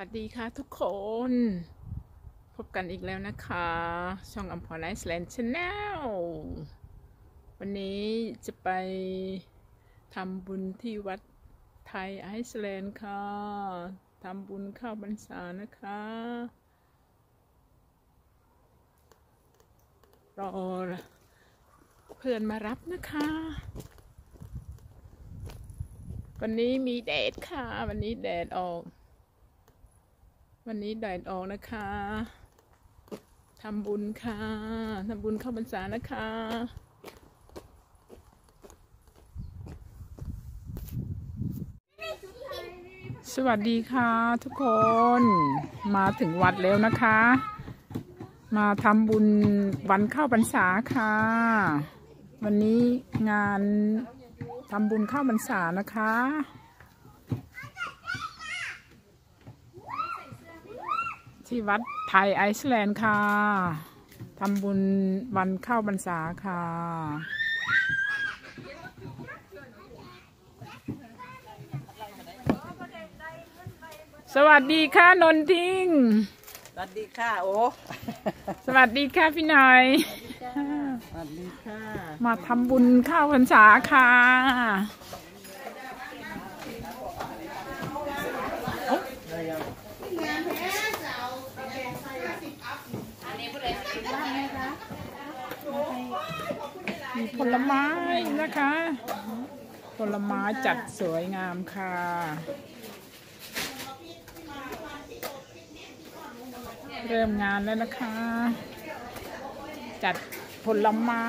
วัสดีค่ะทุกคน พบกันอีกแล้วนะคะ ช่องอัมพรไอซ์แลนด์ชาแนลวันนี้จะไปทำบุญที่วัดไทยไอซ์แลนด์ค่ะทำบุญเข้าพรรษานะคะรอเพื่อนมารับนะคะวันนี้มีแดดค่ะวันนี้แดดออกนะคะทำบุญค่ะทำบุญเข้าพรรษานะคะสวัสดีค่ะทุกคนมาถึงวัดแล้วนะคะมาทำบุญวันเข้าพรรษาค่ะวันนี้งานทำบุญเข้าพรรษานะคะที่วัดไทยไอซ์แลนด์ค่ะทำบุญวันเข้าพรรษาค่ะสวัสดีค่ะนนทิงสวัสดีค่ะโอ้สวัสดีค่ะพี่หน่อยสวัสดีค่ะมาทำบุญเข้าพรรษาค่ะมีผลไม้นะคะผลไม้จัดสวยงามค่ะเริ่มงานแล้วนะคะจัดผลไม้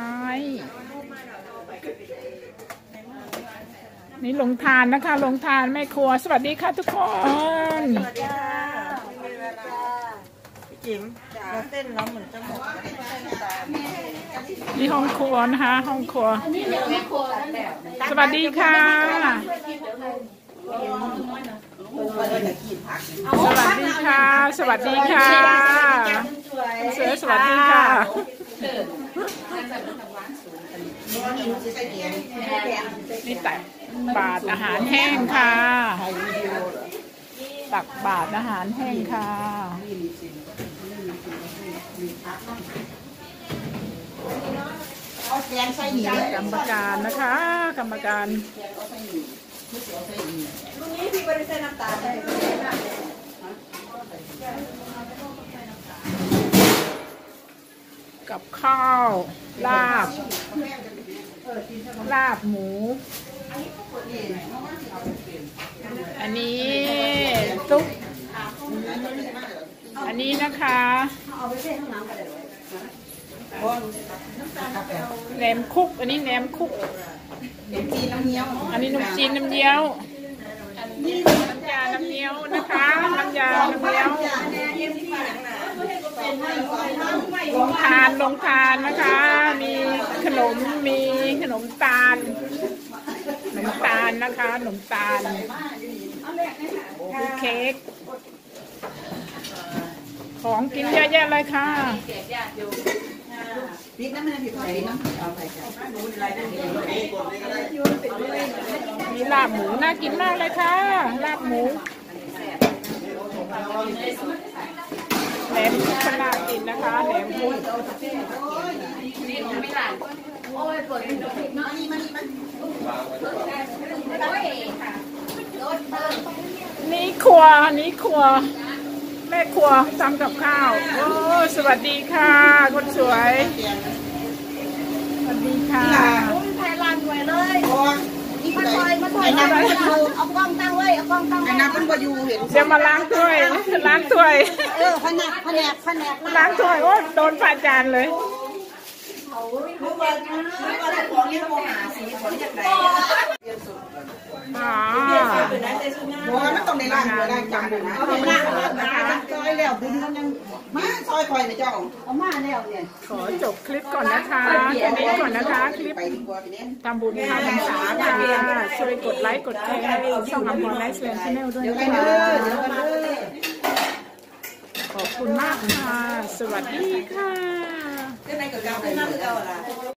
นี่ลงทานนะคะลงทานแม่ครัวสวัสดีค่ะทุกคนสวัสดีค่ะพี่จิ๋มเราเต้นแล้วเหมือนจะหมดนี่ห้องครัวนะคะห้องครัวสวัสดีค่ะสวัสดีค่ะสวัสดีค่ะเสือสวัสดีค่ะนี่ตักบาตรอาหารแห้งค่ะตักบาตรอาหารแห้งค่ะกรรมการนะคะกรรมการลุงนี้พี่บริษัทน้ำตาลกับข้าวลาบหมูอันนี้ซุปอันนี้นะคะแหนมคุกอันนี้แหนมคุกอันนี้นมจีนน้ำเงี้ยวน้ำยาน้ำเงี้ยวนะคะน้ำยาน้ำเงี้ยวลงทานนะคะมีขนมตาลนะคะขนมตาลเค้กของกินเยอะแยะเลยค่ะมีลาบหมูน่ากินมากเลยค่ะลาบหมูแหนมคุกน่ากินนะคะแหนมคุกนี่ครัวแม่ครัวทำกับข้าวโอ้สวัสดีค่ะคนสวยสวัสดีค่ะไทยรันไว้เลยมาถอยเอากล้องตั้งไว้เอากล้องตั้งไว้น้ำเป็นบะยูเห็นเดี๋ยวมาล้างถ้วยล้างถ้วยแผนกล้างถ้วยโอ้โดนฝ่าจานเลยมันต้องในร่างจำดูนะซอยแล้วดึงมันยังมาซอยคอยในเจ้าเอามาแล้วเนี่ยขอจบคลิปก่อนนะคะแค่นี้ก่อนนะคะคลิปทำบุญเข้าพรรษาค่ะช่วยกดไลค์กดแชร์ช่องอัมพรไลฟ์แลนด์ชาแนลด้วยนะคะขอบคุณมากค่ะสวัสดีค่ะ